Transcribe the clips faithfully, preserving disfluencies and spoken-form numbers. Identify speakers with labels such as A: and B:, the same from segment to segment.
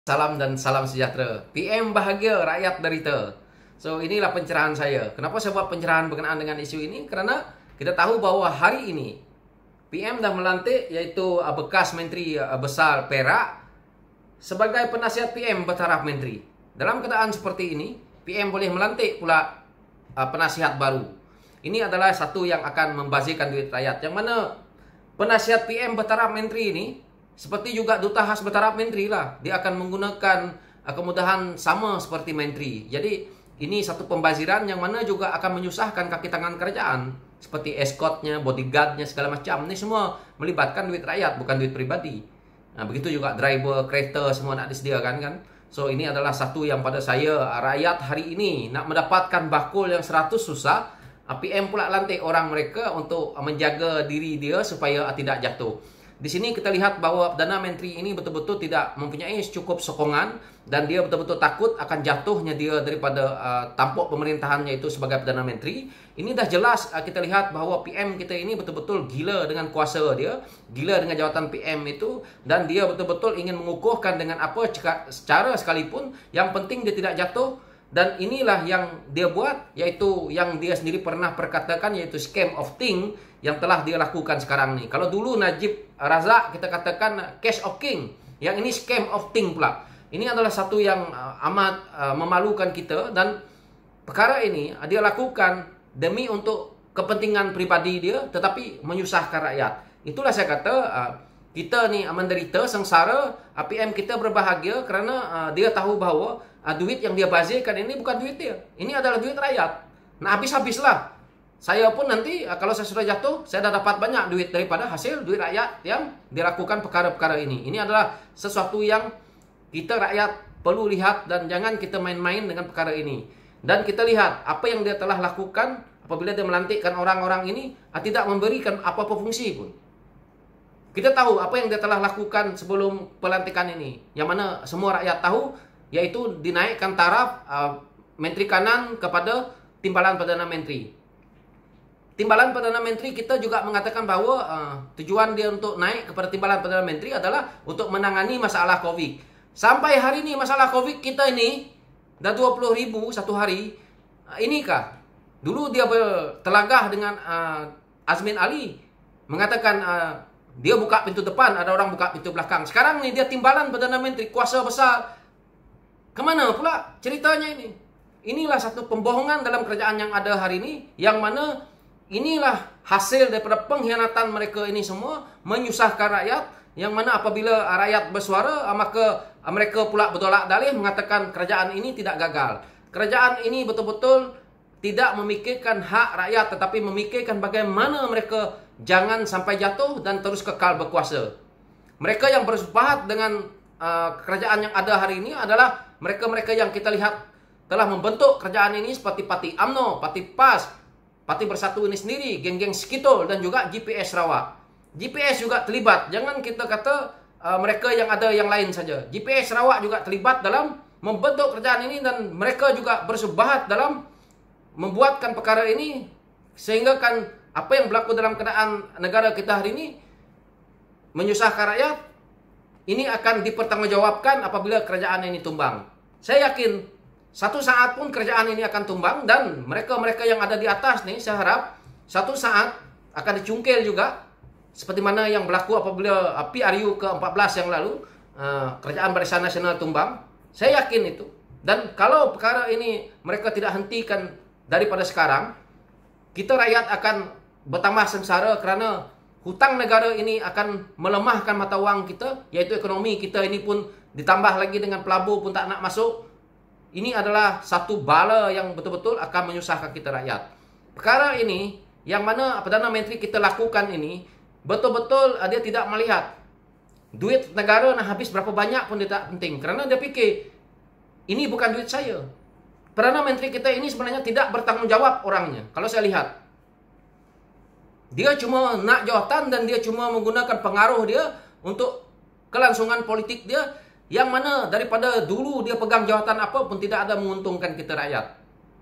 A: Salam dan salam sejahtera. P M bahagia, rakyat derita. So, inilah pencerahan saya. Kenapa saya buat pencerahan berkenaan dengan isu ini? Kerana kita tahu bahawa hari ini P M dah melantik, iaitu bekas Menteri Besar Perak sebagai penasihat P M bertaraf menteri. Dalam keadaan seperti ini, P M boleh melantik pula penasihat baru. Ini adalah satu yang akan membazirkan duit rakyat. Yang mana penasihat P M bertaraf menteri ini seperti juga duta khas bertaraf menteri lah. Dia akan menggunakan uh, kemudahan sama seperti menteri. Jadi ini satu pembaziran yang mana juga akan menyusahkan kaki tangan kerajaan. Seperti escortnya, bodyguardnya, segala macam. Ini semua melibatkan duit rakyat, bukan duit pribadi. Nah, begitu juga driver, kereta, semua nak disediakan kan. So ini adalah satu yang pada saya, rakyat hari ini nak mendapatkan bakul yang seratus susah. P M pula lantik orang mereka untuk menjaga diri dia supaya tidak jatuh. Di sini kita lihat bahawa Perdana Menteri ini betul-betul tidak mempunyai cukup sokongan dan dia betul-betul takut akan jatuhnya dia daripada uh, tampuk pemerintahannya itu sebagai Perdana Menteri. Ini dah jelas uh, kita lihat bahawa P M kita ini betul-betul gila dengan kuasa dia, gila dengan jawatan P M itu, dan dia betul-betul ingin mengukuhkan dengan apa secara sekalipun, yang penting dia tidak jatuh. Dan inilah yang dia buat, iaitu yang dia sendiri pernah perkatakan, iaitu scam of king yang telah dia lakukan sekarang ni. Kalau dulu Najib Razak kita katakan cash of king, yang ini scam of king pula. Ini adalah satu yang uh, amat uh, memalukan kita, dan perkara ini uh, dia lakukan demi untuk kepentingan pribadi dia tetapi menyusahkan rakyat. Itulah saya kata uh, kita ni menderita, sengsara, uh, P M kita berbahagia kerana uh, dia tahu bahawa uh, duit yang dia bazirkan ini bukan duit dia. Ini adalah duit rakyat. Nah, habis-habislah. Saya pun nanti kalau saya sudah jatuh, saya dah dapat banyak duit daripada hasil duit rakyat yang dilakukan perkara-perkara ini. Ini adalah sesuatu yang kita rakyat perlu lihat, dan jangan kita main-main dengan perkara ini. Dan kita lihat apa yang dia telah lakukan apabila dia melantikkan orang-orang ini tidak memberikan apa-apa fungsi pun. Kita tahu apa yang dia telah lakukan sebelum pelantikan ini, yang mana semua rakyat tahu, yaitu dinaikkan taraf uh, Menteri Kanan kepada Timbalan Perdana Menteri. Timbalan Perdana Menteri kita juga mengatakan bahawa uh, tujuan dia untuk naik kepada Timbalan Perdana Menteri adalah untuk menangani masalah COVID. Sampai hari ini masalah COVID kita ini dah dua puluh ribu satu hari. Uh, inikah? Dulu dia bertelagah dengan uh, Azmin Ali, mengatakan uh, dia buka pintu depan, ada orang buka pintu belakang. Sekarang ni dia Timbalan Perdana Menteri, kuasa besar. Kemana pula ceritanya ini? Inilah satu pembohongan dalam kerajaan yang ada hari ini, yang mana inilah hasil daripada pengkhianatan mereka ini semua, menyusahkan rakyat, yang mana apabila rakyat bersuara, maka mereka pula bertolak dalih mengatakan kerajaan ini tidak gagal. Kerajaan ini betul-betul tidak memikirkan hak rakyat, tetapi memikirkan bagaimana mereka jangan sampai jatuh dan terus kekal berkuasa. Mereka yang bersepahat dengan uh, kerajaan yang ada hari ini adalah mereka-mereka yang kita lihat telah membentuk kerajaan ini, seperti Parti U M N O, Parti P A S, Parti Bersatu ini sendiri, geng-geng Skitol, dan juga G P S Sarawak. G P S juga terlibat. Jangan kita kata uh, mereka yang ada yang lain saja. G P S Sarawak juga terlibat dalam membentuk kerajaan ini, dan mereka juga bersebahat dalam membuatkan perkara ini, sehingga kan apa yang berlaku dalam keadaan negara kita hari ini menyusahkan rakyat, ini akan dipertanggungjawabkan apabila kerajaan ini tumbang. Saya yakin satu saat pun kerajaan ini akan tumbang, dan mereka-mereka yang ada di atas nih, saya harap satu saat akan dicungkil juga, seperti mana yang berlaku apabila P R U ke empat belas yang lalu, uh, kerajaan Barisan Nasional tumbang. Saya yakin itu. Dan kalau perkara ini mereka tidak hentikan daripada sekarang, kita rakyat akan bertambah sengsara, kerana hutang negara ini akan melemahkan mata wang kita, iaitu ekonomi kita ini pun ditambah lagi dengan pelabur pun tak nak masuk. Ini adalah satu bala yang betul-betul akan menyusahkan kita rakyat. Perkara ini yang mana Perdana Menteri kita lakukan ini, betul-betul dia tidak melihat duit negara nak habis berapa banyak pun dia tak penting, kerana dia fikir ini bukan duit saya. Perdana Menteri kita ini sebenarnya tidak bertanggungjawab orangnya. Kalau saya lihat, dia cuma nak jawatan, dan dia cuma menggunakan pengaruh dia untuk kelangsungan politik dia, yang mana daripada dulu dia pegang jawatan apa pun tidak ada menguntungkan kita rakyat.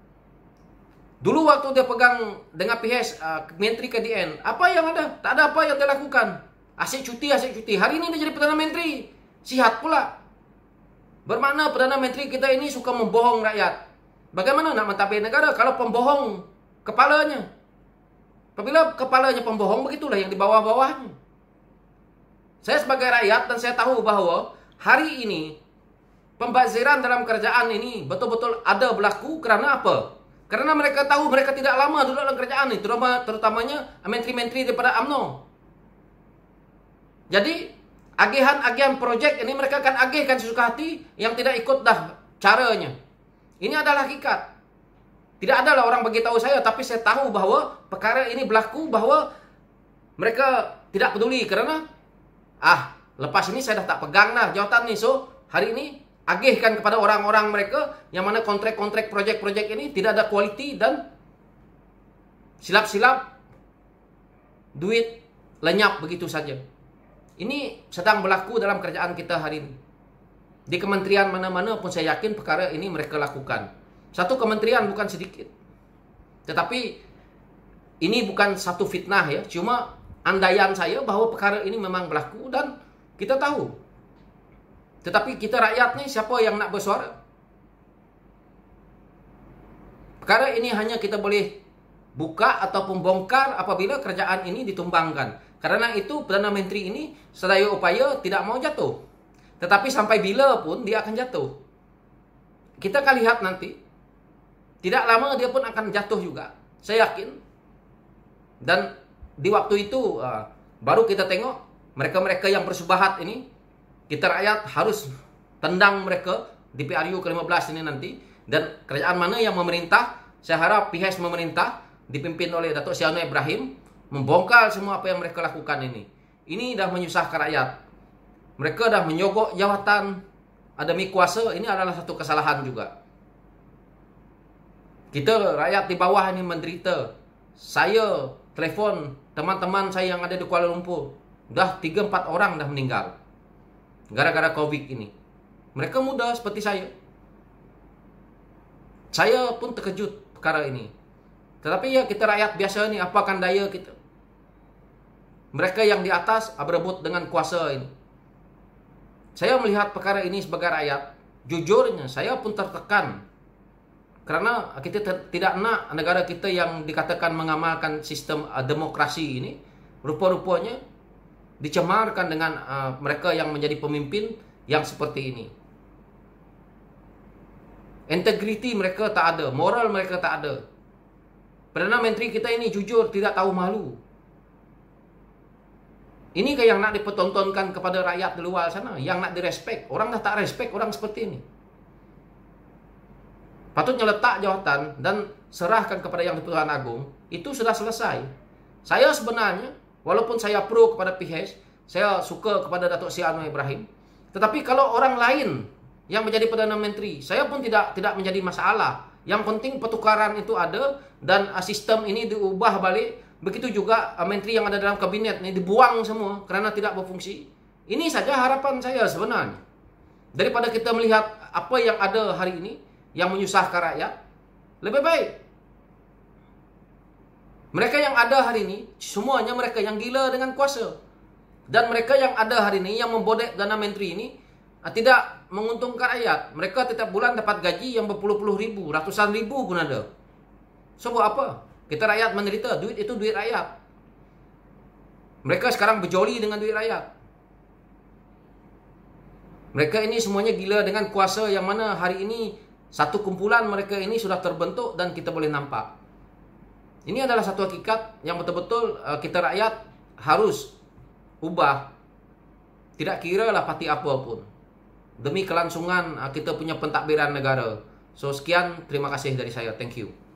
A: Dulu waktu dia pegang dengan P H uh, Menteri K D N, apa yang ada? Tak ada apa yang dia lakukan. Asyik cuti, asyik cuti. Hari ini dia jadi Perdana Menteri, sihat pula. Bermakna Perdana Menteri kita ini suka membohong rakyat. Bagaimana nak mentadbir negara kalau pembohong kepalanya? Apabila kepalanya pembohong, begitulah yang di bawah-bawahnya. Saya sebagai rakyat dan saya tahu bahwa hari ini pembaziran dalam kerajaan ini betul-betul ada berlaku kerana apa? Karena mereka tahu mereka tidak lama duduk dalam kerajaan ini, terutama terutamanya menteri-menteri daripada U M N O. Jadi agihan-agihan projek ini mereka akan agihkan sesuka hati yang tidak ikut dah caranya. Ini adalah hakikat. Tidak adalah orang beritahu saya, tapi saya tahu bahwa perkara ini berlaku, bahwa mereka tidak peduli kerana ah, lepas ini saya dah tak pegang dah jawatan ni. So, hari ini agihkan kepada orang-orang mereka yang mana kontrak-kontrak projek-projek ini tidak ada kualiti dan silap-silap duit lenyap begitu saja. Ini sedang berlaku dalam kerajaan kita hari ini. Di kementerian mana-mana pun saya yakin perkara ini mereka lakukan. Satu kementerian bukan sedikit. Tetapi ini bukan satu fitnah ya. Cuma andaian saya bahwa perkara ini memang berlaku dan kita tahu. Tetapi kita rakyat ni siapa yang nak bersuara? Perkara ini hanya kita boleh buka ataupun bongkar apabila kerajaan ini ditumbangkan. Karena itu Perdana Menteri ini sedaya upaya tidak mau jatuh. Tetapi sampai bila pun dia akan jatuh. Kita akan lihat nanti. Tidak lama dia pun akan jatuh juga. Saya yakin. Dan di waktu itu uh, baru kita tengok mereka-mereka yang bersubahat ini, kita rakyat harus tendang mereka di P R U ke lima belas ini nanti. Dan kerajaan mana yang memerintah, saya harap P H memerintah dipimpin oleh Datuk Seri Anwar Ibrahim membongkar semua apa yang mereka lakukan ini. Ini dah menyusahkan rakyat. Mereka dah menyogok jawatan demi kuasa. Ini adalah satu kesalahan juga. Kita rakyat di bawah ini menderita. Saya telefon teman-teman saya yang ada di Kuala Lumpur. Dah tiga empat orang dah meninggal gara-gara COVID ini. Mereka muda seperti saya. Saya pun terkejut perkara ini. Tetapi ya kita rakyat biasa ni, apakan daya kita. Mereka yang di atas berebut dengan kuasa ini. Saya melihat perkara ini sebagai rakyat, jujurnya saya pun tertekan. Karena kita tidak nak negara kita yang dikatakan mengamalkan sistem uh, demokrasi ini, rupa-rupanya dicemarkan dengan uh, mereka yang menjadi pemimpin yang seperti ini. Integriti mereka tak ada, moral mereka tak ada. Perdana Menteri kita ini jujur, tidak tahu malu. Ini yang nak dipertontonkan kepada rakyat di luar sana, yang nak direspek. Orang dah tak respek orang seperti ini. Patutnya letak jawatan dan serahkan kepada Yang di-Pertuan Agong. Itu sudah selesai. Saya sebenarnya, walaupun saya pro kepada P H, saya suka kepada Datuk Seri Anwar Ibrahim. Tetapi kalau orang lain yang menjadi Perdana Menteri, saya pun tidak tidak menjadi masalah. Yang penting pertukaran itu ada dan sistem ini diubah balik. Begitu juga menteri yang ada dalam kabinet ini dibuang semua kerana tidak berfungsi. Ini saja harapan saya sebenarnya. Daripada kita melihat apa yang ada hari ini yang menyusahkan rakyat, lebih baik mereka yang ada hari ini semuanya mereka yang gila dengan kuasa. Dan mereka yang ada hari ini yang membodek Perdana Menteri ini tidak menguntungkan rakyat. Mereka setiap bulan dapat gaji yang berpuluh-puluh ribu, ratusan ribu pun ada. So buat apa? Kita rakyat menderita, duit itu duit rakyat. Mereka sekarang berjoli dengan duit rakyat. Mereka ini semuanya gila dengan kuasa yang mana hari ini satu kumpulan mereka ini sudah terbentuk dan kita boleh nampak. Ini adalah satu hakikat yang betul-betul kita rakyat harus ubah. Tidak kira lah parti apa pun. Demi kelangsungan kita punya pentadbiran negara. So sekian, terima kasih dari saya. Thank you.